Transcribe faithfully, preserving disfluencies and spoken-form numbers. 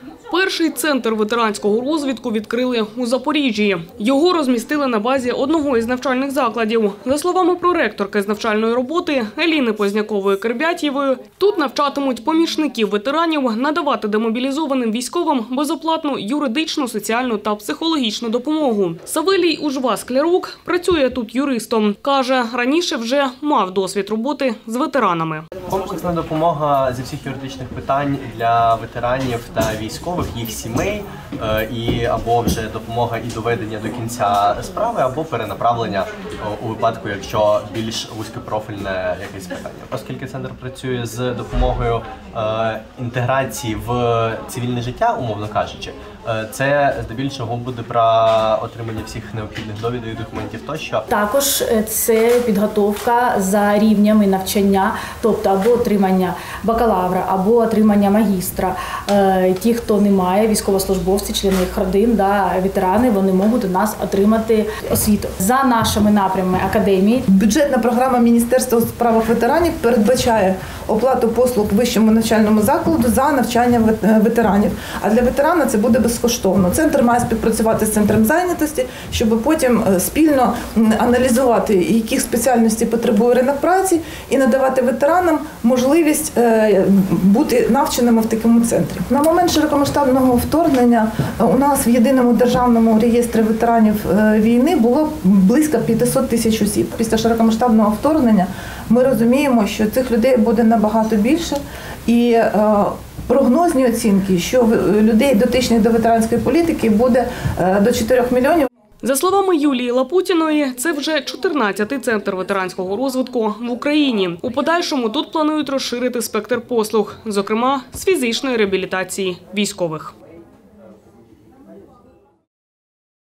Перший центр ветеранського розвитку відкрили у Запоріжжі. Його розмістили на базі одного із навчальних закладів. За словами проректорки з навчальної роботи Еліни Познякової-Кербятєвої, тут навчатимуть помічників ветеранів надавати демобілізованим військовим безоплатну юридичну, соціальну та психологічну допомогу. Савелій Ужва-Склярук працює тут юристом. Каже, раніше вже мав досвід роботи з ветеранами. Комплексна допомога зі всіх юридичних питань для ветеранів та військових, їх сімей, і або вже допомога і доведення до кінця справи, або перенаправлення у випадку, якщо більш вузькопрофільне якесь питання. Оскільки центр працює з допомогою інтеграції в цивільне життя, умовно кажучи, це здебільшого буде про отримання всіх необхідних довідок і документів тощо. Також це підготовка за рівнями навчання, тобто або отримання бакалавра, або отримання магістра. Ті, хто не має, військовослужбовці, члени їх родин, да, ветерани, вони можуть у нас отримати освіту. За нашими напрямами академії. Бюджетна програма Міністерства у справах ветеранів передбачає оплату послуг вищому навчальному закладу за навчання ветеранів. А для ветерана це буде безкоштовно. Центр має співпрацювати з центром зайнятості, щоб потім спільно аналізувати, яких спеціальностей потребує ринок праці, і надавати ветеранам можливість бути навченими в такому центрі. На момент широкомасштабного вторгнення у нас в єдиному державному реєстрі ветеранів війни було близько п'ятсот тисяч осіб. Після широкомасштабного вторгнення ми розуміємо, що цих людей буде набагато більше, і прогнозні оцінки, що людей, дотичних до ветеранської політики, буде до чотирьох мільйонів. За словами Юлії Лапутіної, це вже чотирнадцятий центр ветеранського розвитку в Україні. У подальшому тут планують розширити спектр послуг, зокрема з фізичної реабілітації військових.